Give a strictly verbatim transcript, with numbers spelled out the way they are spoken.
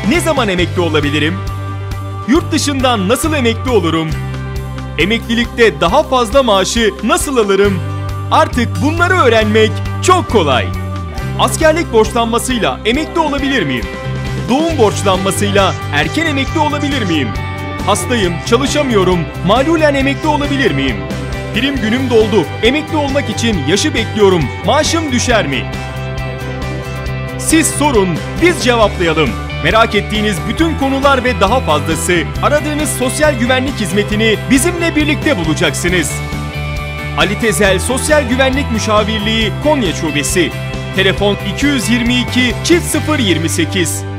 Ne zaman emekli olabilirim? Yurt dışından nasıl emekli olurum? Emeklilikte daha fazla maaşı nasıl alırım? Artık bunları öğrenmek çok kolay. Askerlik borçlanmasıyla emekli olabilir miyim? Doğum borçlanmasıyla erken emekli olabilir miyim? Hastayım, çalışamıyorum, malulen emekli olabilir miyim? Prim günüm doldu, emekli olmak için yaşı bekliyorum, maaşım düşer mi? Siz sorun, biz cevaplayalım. Merak ettiğiniz bütün konular ve daha fazlası, aradığınız sosyal güvenlik hizmetini bizimle birlikte bulacaksınız. Ali Tezel Sosyal Güvenlik Müşavirliği Konya Şubesi. Telefon iki yüz yirmi iki çift sıfır yirmi sekiz.